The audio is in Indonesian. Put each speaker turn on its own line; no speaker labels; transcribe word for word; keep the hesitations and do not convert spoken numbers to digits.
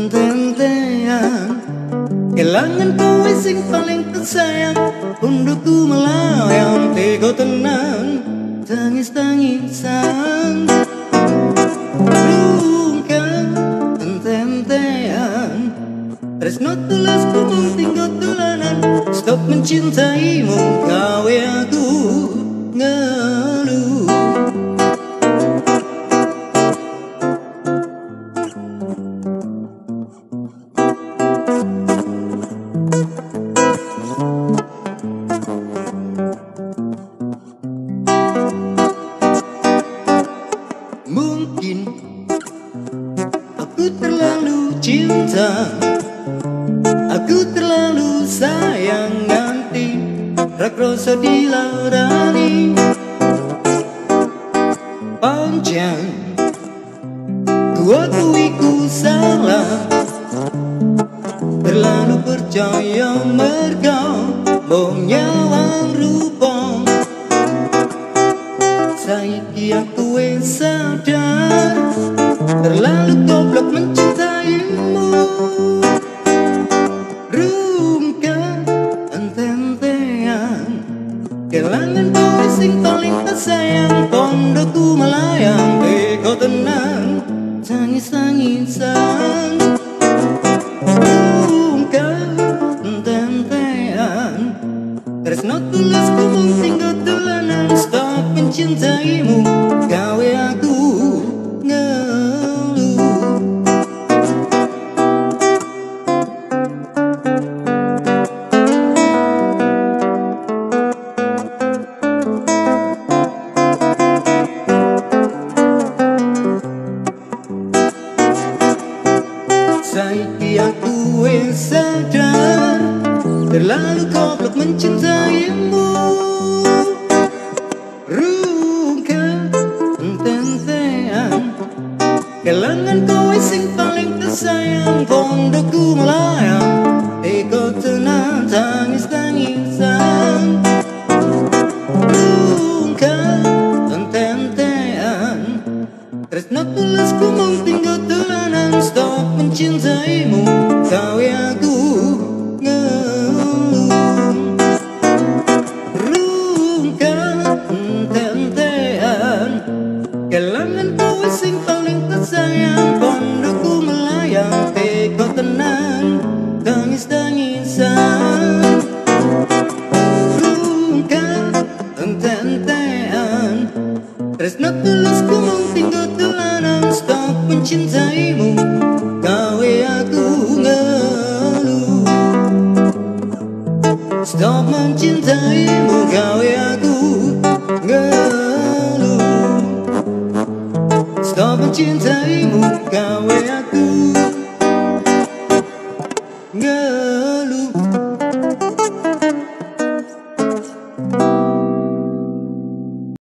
ente-entean, kelangan kowe sing paling tersayang. Pundukku melayang, tega tenan, tangis-tangisan. Rungkang ente-entean, tresno tulus ku mung tinggal tulanan. Stop mencintaimu, gawe aku ngeluh. Mungkin aku terlalu cinta, aku terlalu sayang nganti rakrasa dilarani. Pancen ku akui ku salah, terlalu percaya merga mung nyawang rupa. Saiki aku wis sadar, terlalu goblok mencintaimu. Rungkang ente-entean, kelangan kowe sing paling tersayang. Pondokku melayang, tega tenan, tangis-tangisan. Rungkang ente-entean, tresno tulus ku mung tinggal tulanan. Stop mencintaimu, gawe aku ngeluh. Saiki aku wis sadar, terlalu goblok mencintaimu. Rungkang ente-entean, kelangan kowe sing paling tersayang. Pondokku melayang, tega tenan, tangis-tangisan. Rungkang ente-entean, tresno tulus ku mung tinggal tulanan. Stop mencintaimu, gawe aku ngeluh. Rungkang ente-entean, kelangan kowe sing paling tersayang. Pondokku melayang, tega tenan, tangis-tangisan. Rungkang ente-entean, tresno tulus ku mung tinggal tulanan. Stop mencintaimu, gawe aku ngeluh. Stop mencintaimu, gawe aku ngeluh. Stop mencintaimu, gawe aku